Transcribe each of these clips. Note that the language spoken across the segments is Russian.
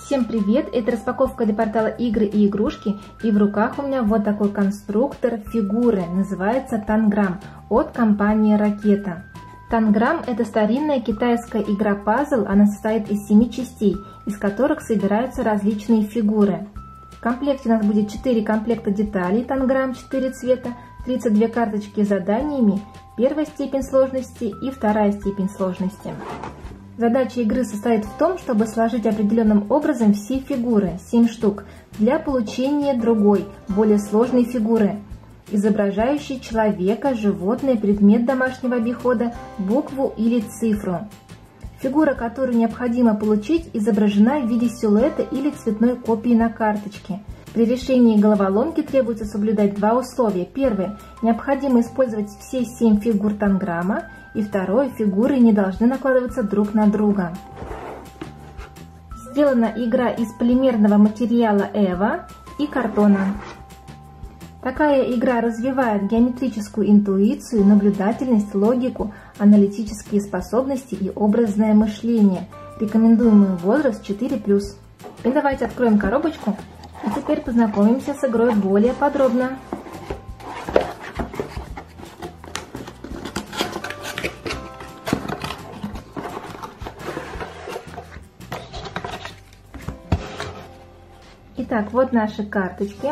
Всем привет! Это распаковка для портала Игры и игрушки, и в руках у меня вот такой конструктор фигуры, называется Танграм, от компании Ракета. Танграм — это старинная китайская игра-пазл, она состоит из 7 частей, из которых собираются различные фигуры. В комплекте у нас будет 4 комплекта деталей Танграм 4 цвета, 32 карточки с заданиями, первая степень сложности и вторая степень сложности. Задача игры состоит в том, чтобы сложить определенным образом все фигуры, 7 штук, для получения другой, более сложной фигуры, изображающей человека, животное, предмет домашнего обихода, букву или цифру. Фигура, которую необходимо получить, изображена в виде силуэта или цветной копии на карточке. При решении головоломки требуется соблюдать два условия. Первое. Необходимо использовать все 7 фигур Танграма. И второе. Фигуры не должны накладываться друг на друга. Сделана игра из полимерного материала Эва и картона. Такая игра развивает геометрическую интуицию, наблюдательность, логику, аналитические способности и образное мышление. Рекомендуемый возраст 4+. И давайте откроем коробочку. И теперь познакомимся с игрой более подробно. Итак, вот наши карточки.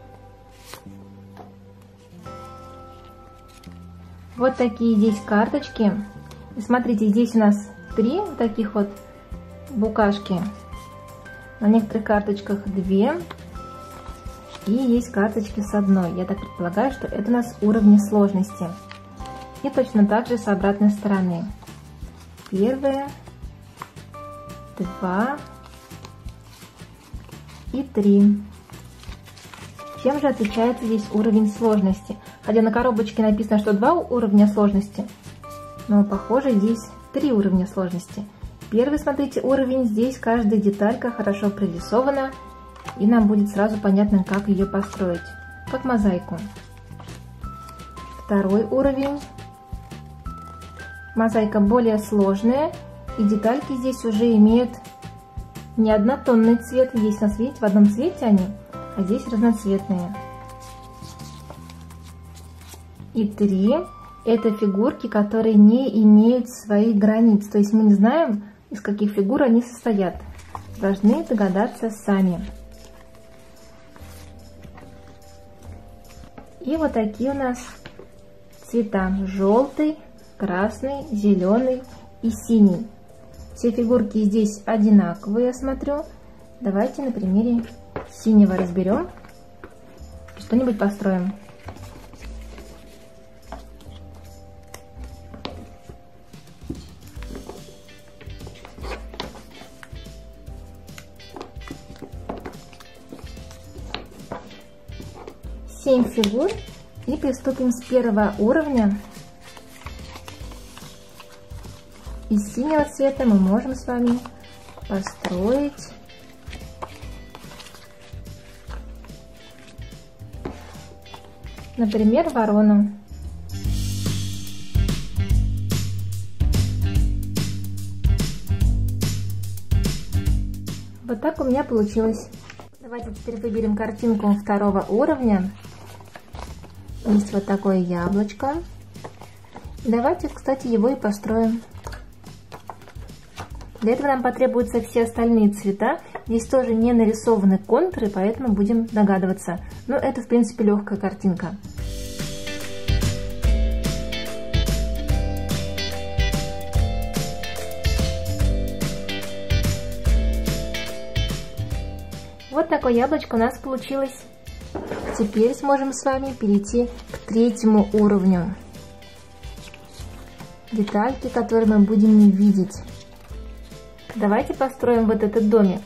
Вот такие здесь карточки. И смотрите, здесь у нас 3 вот таких вот букашки. На некоторых карточках 2. И есть карточки с одной. Я так предполагаю, что это у нас уровни сложности. И точно так же с обратной стороны. 1, 2 и 3. Чем же отличается здесь уровень сложности? Хотя на коробочке написано, что 2 уровня сложности, но похоже здесь 3 уровня сложности. Первый, смотрите, уровень, здесь каждая деталька хорошо прорисована, и нам будет сразу понятно, как ее построить, как мозаику. Второй уровень. Мозаика более сложная, и детальки здесь уже имеют не однотонный цвет. Здесь у нас, видите, в одном цвете они, а здесь разноцветные. И 3. Это фигурки, которые не имеют своих границ. То есть мы не знаем, из каких фигур они состоят. Должны догадаться сами. И вот такие у нас цвета: желтый, красный, зеленый и синий. Все фигурки здесь одинаковые, я смотрю. Давайте на примере синего разберем и что-нибудь построим. Семь фигур, и приступим с первого уровня. Из синего цвета мы можем с вами построить например, ворону. Вот так у меня получилось. Давайте теперь выберем картинку второго уровня. Есть вот такое яблочко. Давайте, кстати, его и построим. Для этого нам потребуются все остальные цвета. Здесь тоже не нарисованы контуры, поэтому будем догадываться. Но это, в принципе, легкая картинка. Вот такое яблочко у нас получилось. Теперь сможем с вами перейти к третьему уровню. Детальки, которые мы будем не видеть. Давайте построим вот этот домик.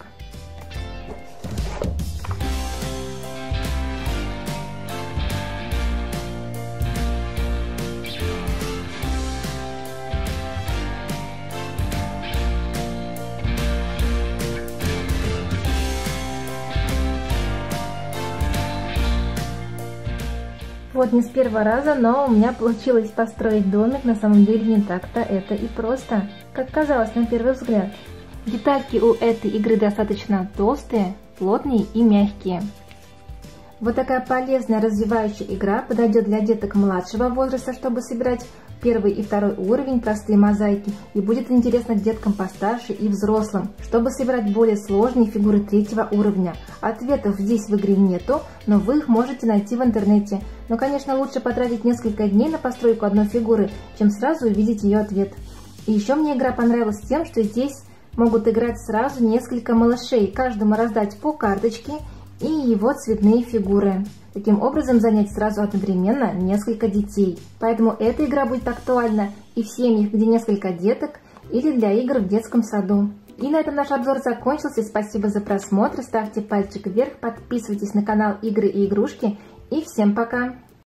Вот не с первого раза, но у меня получилось построить домик. На самом деле не так-то это и просто, как казалось на первый взгляд. Детальки у этой игры достаточно толстые, плотные и мягкие. Вот такая полезная развивающая игра подойдет для деток младшего возраста, чтобы собирать первый и второй уровень, простые мозаики, и будет интересно деткам постарше и взрослым, чтобы собирать более сложные фигуры третьего уровня. Ответов здесь в игре нету, но вы их можете найти в интернете. Но, конечно, лучше потратить несколько дней на постройку одной фигуры, чем сразу увидеть ее ответ. И еще мне игра понравилась тем, что здесь могут играть сразу несколько малышей, каждому раздать по карточке и его цветные фигуры. Таким образом занять сразу одновременно несколько детей. Поэтому эта игра будет актуальна и в семьях, где несколько деток, или для игр в детском саду. И на этом наш обзор закончился. Спасибо за просмотр, ставьте пальчик вверх, подписывайтесь на канал Игры и Игрушки и всем пока!